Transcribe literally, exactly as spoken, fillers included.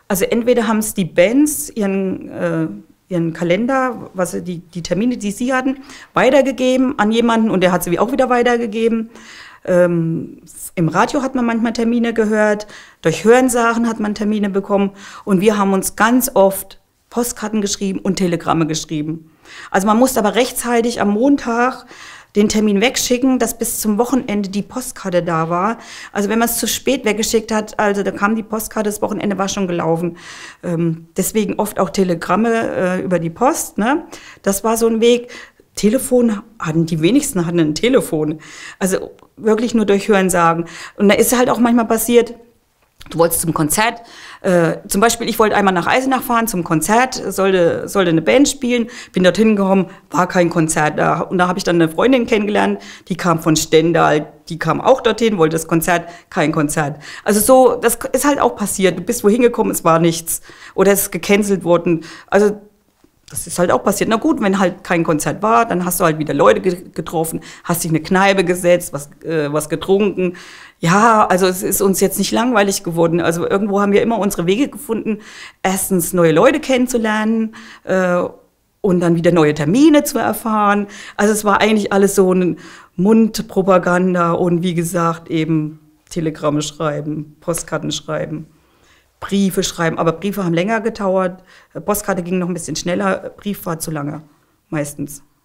Also entweder haben es die Bands ihren, äh, ihren Kalender, was sie, die, die Termine, die sie hatten, weitergegeben an jemanden und der hat sie auch wieder weitergegeben. Ähm, im Radio hat man manchmal Termine gehört, durch Hörensagen hat man Termine bekommen und wir haben uns ganz oft Postkarten geschrieben und Telegramme geschrieben. Also man musste aber rechtzeitig am Montag den Termin wegschicken, dass bis zum Wochenende die Postkarte da war. Also wenn man es zu spät weggeschickt hat, also da kam die Postkarte, das Wochenende war schon gelaufen. Ähm, deswegen oft auch Telegramme äh, über die Post, ne? Das war so ein Weg. Telefon hatten die wenigsten hatten ein Telefon. Also wirklich nur durch Hörensagen. Und da ist halt auch manchmal passiert, du wolltest zum Konzert, äh, zum Beispiel, ich wollte einmal nach Eisenach fahren zum Konzert, sollte, sollte eine Band spielen, bin dorthin gekommen, war kein Konzert da. Und da habe ich dann eine Freundin kennengelernt, die kam von Stendal, die kam auch dorthin, wollte das Konzert, kein Konzert. Also so, das ist halt auch passiert. Du bist wohin gekommen, es war nichts. Oder es ist gecancelt worden. Also das ist halt auch passiert. Na gut, wenn halt kein Konzert war, dann hast du halt wieder Leute getroffen, hast dich in eine Kneipe gesetzt, was, äh, was getrunken. Ja, also es ist uns jetzt nicht langweilig geworden. Also irgendwo haben wir immer unsere Wege gefunden, erstens neue Leute kennenzulernen äh, und dann wieder neue Termine zu erfahren. Also es war eigentlich alles so ein Mundpropaganda und wie gesagt eben Telegramme schreiben, Postkarten schreiben. Briefe schreiben, aber Briefe haben länger gedauert. Postkarte ging noch ein bisschen schneller, Brief war zu lange, meistens.